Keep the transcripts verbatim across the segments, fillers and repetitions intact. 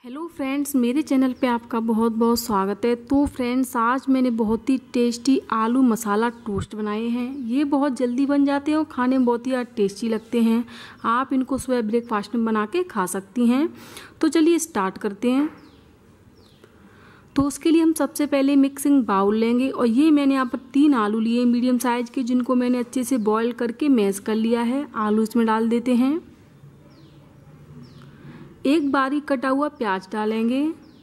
Hello friends, मेरे channel पे आपका बहुत बहुत स्वागत है। तो फ्रेंड्स, आज मैंने बहुत ही टेस्टी आलू मसाला टोस्ट बनाए हैं। ये बहुत जल्दी बन जाते हैं और खाने में बहुत ही टेस्टी लगते हैं। आप इनको सुबह ब्रेकफास्ट में बना के खा सकती हैं। तो चलिए स्टार्ट करते हैं। तो उसके लिए हम सबसे पहले मिक्सिंग बाउल लेंगे और ये मैंने यहाँ पर तीन आलू लिए मीडियम साइज़ के, जिनको मैंने अच्छे से बॉयल करके मैश कर लिया है। आलू इसमें डाल देते हैं। एक बारीक कटा हुआ प्याज डालेंगे।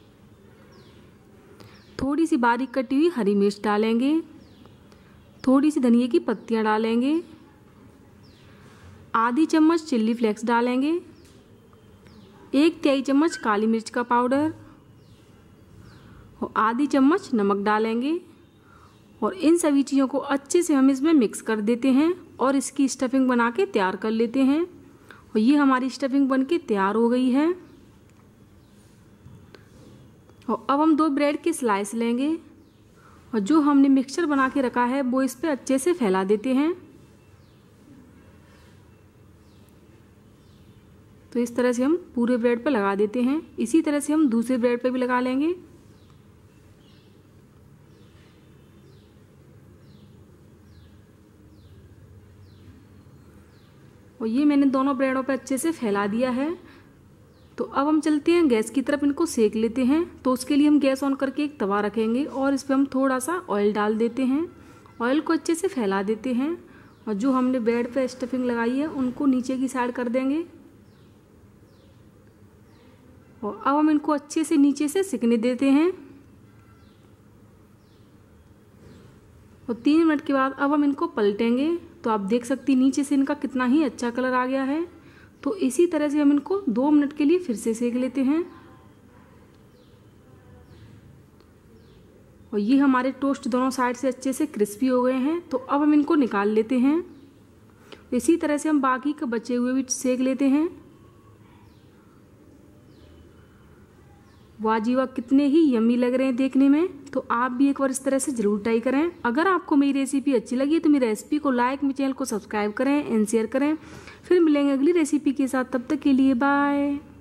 थोड़ी सी बारीक कटी हुई हरी मिर्च डालेंगे। थोड़ी सी धनिया की पत्तियां डालेंगे। आधी चम्मच चिल्ली फ्लेक्स डालेंगे। एक तिहाई चम्मच काली मिर्च का पाउडर और आधी चम्मच नमक डालेंगे। और इन सभी चीज़ों को अच्छे से हम इसमें मिक्स कर देते हैं और इसकी स्टफिंग बना के तैयार कर लेते हैं। और ये हमारी स्टफिंग बनके तैयार हो गई है। और अब हम दो ब्रेड के स्लाइस लेंगे और जो हमने मिक्सचर बना के रखा है वो इस पे अच्छे से फैला देते हैं। तो इस तरह से हम पूरे ब्रेड पे लगा देते हैं। इसी तरह से हम दूसरे ब्रेड पे भी लगा लेंगे। और ये मैंने दोनों ब्रेडों पे अच्छे से फैला दिया है। तो अब हम चलते हैं गैस की तरफ, इनको सेक लेते हैं। तो उसके लिए हम गैस ऑन करके एक तवा रखेंगे और इस पर हम थोड़ा सा ऑयल डाल देते हैं। ऑयल को अच्छे से फैला देते हैं और जो हमने ब्रेड पे स्टफिंग लगाई है उनको नीचे की साइड कर देंगे। और अब हम इनको अच्छे से नीचे से सिकने देते हैं। और तीन मिनट के बाद अब हम इनको पलटेंगे। तो आप देख सकती नीचे से इनका कितना ही अच्छा कलर आ गया है। तो इसी तरह से हम इनको दो मिनट के लिए फिर से सेक लेते हैं। और ये हमारे टोस्ट दोनों साइड से अच्छे से क्रिस्पी हो गए हैं। तो अब हम इनको निकाल लेते हैं। इसी तरह से हम बाकी के बचे हुए भी सेक लेते हैं। वाह जी वाह, कितने ही यम्मी लग रहे हैं देखने में। तो आप भी एक बार इस तरह से जरूर ट्राई करें। अगर आपको मेरी रेसिपी अच्छी लगी तो मेरी रेसिपी को लाइक, मेरे चैनल को सब्सक्राइब करें एंड शेयर करें। फिर मिलेंगे अगली रेसिपी के साथ। तब तक के लिए बाय।